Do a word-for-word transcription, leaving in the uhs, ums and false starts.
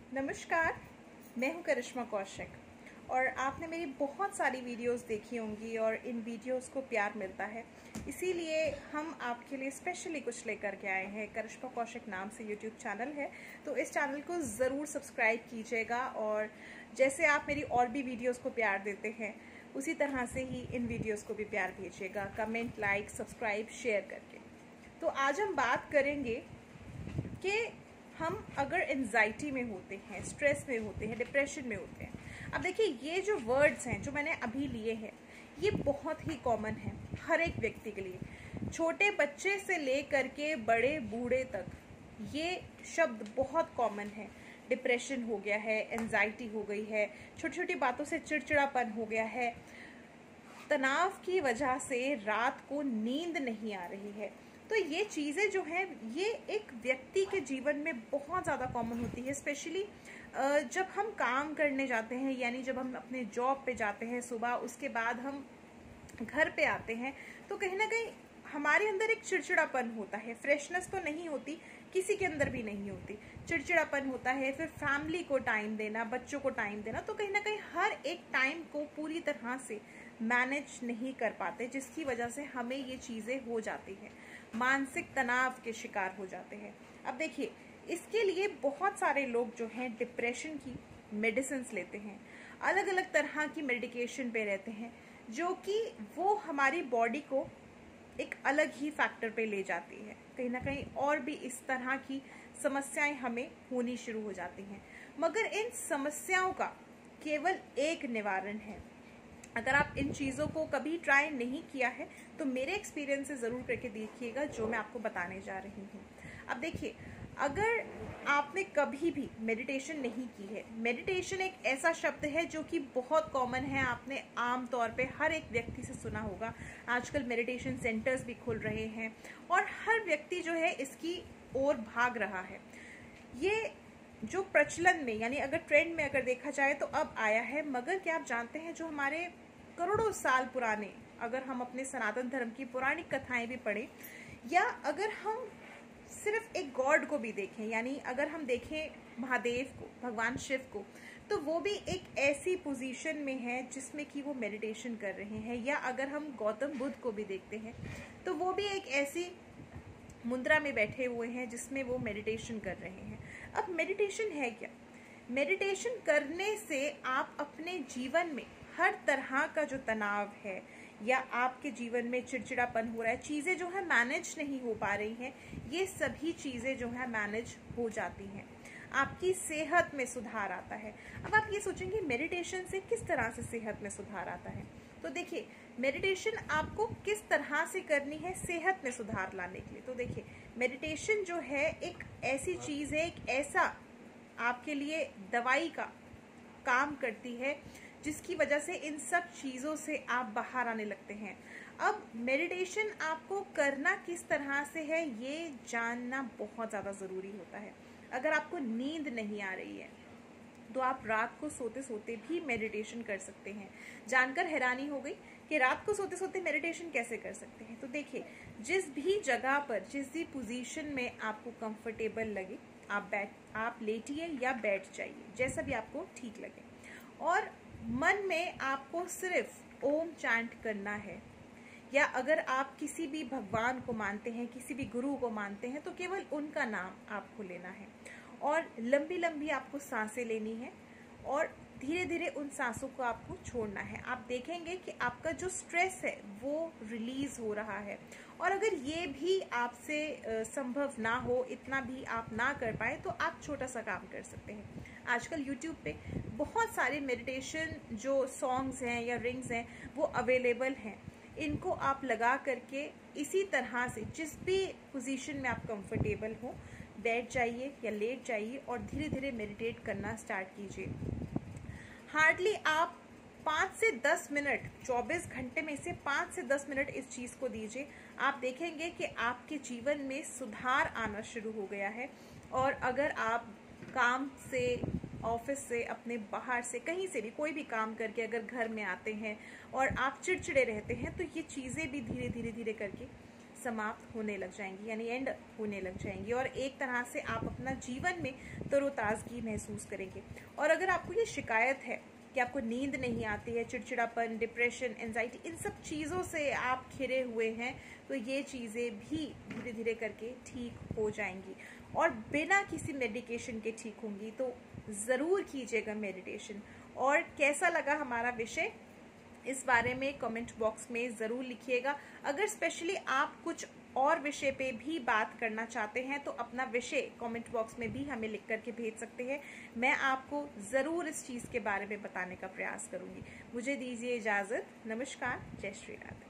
नमस्कार, मैं हूं करिश्मा कौशिक और आपने मेरी बहुत सारी वीडियोस देखी होंगी और इन वीडियोस को प्यार मिलता है, इसीलिए हम आपके लिए स्पेशली कुछ लेकर के आए हैं। करिश्मा कौशिक नाम से यूट्यूब चैनल है, तो इस चैनल को ज़रूर सब्सक्राइब कीजिएगा और जैसे आप मेरी और भी वीडियोस को प्यार देते हैं उसी तरह से ही इन वीडियोस को भी प्यार भेजिएगा, कमेंट, लाइक, सब्सक्राइब, शेयर करके। तो आज हम बात करेंगे कि हम अगर एंजाइटी में होते हैं, स्ट्रेस में होते हैं, डिप्रेशन में होते हैं। अब देखिए, ये जो वर्ड्स हैं जो मैंने अभी लिए हैं ये बहुत ही कॉमन है हर एक व्यक्ति के लिए, छोटे बच्चे से लेकर के बड़े बूढ़े तक ये शब्द बहुत कॉमन है। डिप्रेशन हो गया है, एंजाइटी हो गई है, छोटी छोटी बातों से चिड़चिड़ापन हो गया है, तनाव की वजह से रात को नींद नहीं आ रही है। तो ये चीज़ें जो हैं ये एक व्यक्ति के जीवन में बहुत ज़्यादा कॉमन होती है, स्पेशली जब हम काम करने जाते हैं, यानी जब हम अपने जॉब पे जाते हैं सुबह, उसके बाद हम घर पे आते हैं तो कहीं ना कहीं हमारे अंदर एक चिड़चिड़ापन होता है। फ्रेशनेस तो नहीं होती, किसी के अंदर भी नहीं होती, चिड़चिड़ापन होता है। फिर फैमिली को टाइम देना, बच्चों को टाइम देना, तो कहीं ना कहीं हर एक टाइम को पूरी तरह से मैनेज नहीं कर पाते, जिसकी वजह से हमें ये चीज़ें हो जाती हैं, मानसिक तनाव के शिकार हो जाते हैं। अब देखिए, इसके लिए बहुत सारे लोग जो हैं डिप्रेशन की मेडिसिन लेते हैं, अलग अलग तरह की मेडिकेशन पे रहते हैं, जो कि वो हमारी बॉडी को एक अलग ही फैक्टर पे ले जाती है। कहीं ना कहीं और भी इस तरह की समस्याएं हमें होनी शुरू हो जाती हैं, मगर इन समस्याओं का केवल एक निवारण है। अगर आप इन चीज़ों को कभी ट्राई नहीं किया है तो मेरे एक्सपीरियंस से ज़रूर करके देखिएगा जो मैं आपको बताने जा रही हूँ। अब देखिए, अगर आपने कभी भी मेडिटेशन नहीं की है, मेडिटेशन एक ऐसा शब्द है जो कि बहुत कॉमन है, आपने आम तौर पे हर एक व्यक्ति से सुना होगा। आजकल मेडिटेशन सेंटर्स भी खुल रहे हैं और हर व्यक्ति जो है इसकी ओर भाग रहा है। ये जो प्रचलन में, यानी अगर ट्रेंड में अगर देखा जाए तो अब आया है, मगर क्या आप जानते हैं जो हमारे करोड़ों साल पुराने, अगर हम अपने सनातन धर्म की पुरानी कथाएं भी पढ़ें, या अगर हम सिर्फ एक गॉड को भी देखें, यानी अगर हम देखें महादेव को, भगवान शिव को, तो वो भी एक ऐसी पोजीशन में है जिसमें कि वो मेडिटेशन कर रहे हैं। या अगर हम गौतम बुद्ध को भी देखते हैं तो वो भी एक ऐसी मुद्रा में बैठे हुए हैं जिसमें वो मेडिटेशन कर रहे हैं। अब मेडिटेशन है क्या? मेडिटेशन करने से आप अपने जीवन में हर तरह का जो तनाव है या आपके जीवन में चिड़चिड़ापन हो रहा है, चीज़ें जो है मैनेज नहीं हो पा रही हैं, ये सभी चीज़ें जो है मैनेज हो जाती हैं। आपकी सेहत में सुधार आता है। अब आप ये सोचेंगे मेडिटेशन से किस तरह से सेहत में सुधार आता है, तो देखिए, मेडिटेशन आपको किस तरह से करनी है सेहत में सुधार लाने के लिए। तो देखिए, मेडिटेशन जो है एक ऐसी चीज़ है, एक ऐसा आपके लिए दवाई का काम करती है जिसकी वजह से इन सब चीज़ों से आप बाहर आने लगते हैं। अब मेडिटेशन आपको करना किस तरह से है ये जानना बहुत ज़्यादा ज़रूरी होता है। अगर आपको नींद नहीं आ रही है तो आप रात को सोते सोते भी मेडिटेशन कर सकते हैं। जानकर हैरानी हो गई कि रात को सोते सोते मेडिटेशन कैसे कर सकते हैं। तो देखिए, जिस भी जगह पर, जिस भी पोजीशन में आपको कंफर्टेबल लगे, आप बैठ आप लेटिए या बैठ जाइए, जैसा भी आपको ठीक लगे, और मन में आपको सिर्फ ओम चैंट करना है। या अगर आप किसी भी भगवान को मानते हैं, किसी भी गुरु को मानते हैं, तो केवल उनका नाम आपको लेना है और लंबी लंबी आपको सांसें लेनी है और धीरे धीरे उन सांसों को आपको छोड़ना है। आप देखेंगे कि आपका जो स्ट्रेस है वो रिलीज हो रहा है। और अगर ये भी आपसे संभव ना हो, इतना भी आप ना कर पाए, तो आप छोटा सा काम कर सकते हैं। आजकल यूट्यूब पे बहुत सारे मेडिटेशन जो सॉन्ग्स हैं या रिंग्स हैं वो अवेलेबल हैं। इनको आप लगा करके इसी तरह से जिस भी पोजीशन में आप कंफर्टेबल हो, बैठ जाइए या लेट जाइए और धीरे धीरे मेडिटेट करना स्टार्ट कीजिए। हार्डली आप पाँच से दस मिनट, चौबीस घंटे में से पाँच से दस मिनट इस चीज़ को दीजिए। आप देखेंगे कि आपके जीवन में सुधार आना शुरू हो गया है। और अगर आप काम से, ऑफिस से, अपने बाहर से, कहीं से भी कोई भी काम करके अगर घर में आते हैं और आप चिड़चिड़े रहते हैं, तो ये चीज़ें भी धीरे धीरे धीरे करके समाप्त होने लग जाएंगी, यानी एंड होने लग जाएंगी, और एक तरह से आप अपना जीवन में तरोताज़गी महसूस करेंगे। और अगर आपको ये शिकायत है कि आपको नींद नहीं आती है, चिड़चिड़ापन, डिप्रेशन, एंजाइटी, इन सब चीज़ों से आप घिरे हुए हैं, तो ये चीज़ें भी धीरे धीरे करके ठीक हो जाएंगी और बिना किसी मेडिकेशन के ठीक होंगी। तो ज़रूर कीजिएगा मेडिटेशन। और कैसा लगा हमारा विषय, इस बारे में कमेंट बॉक्स में ज़रूर लिखिएगा। अगर स्पेशली आप कुछ और विषय पे भी बात करना चाहते हैं तो अपना विषय कमेंट बॉक्स में भी हमें लिख करके भेज सकते हैं। मैं आपको ज़रूर इस चीज़ के बारे में बताने का प्रयास करूँगी। मुझे दीजिए इजाज़त। नमस्कार, जय श्री राधे।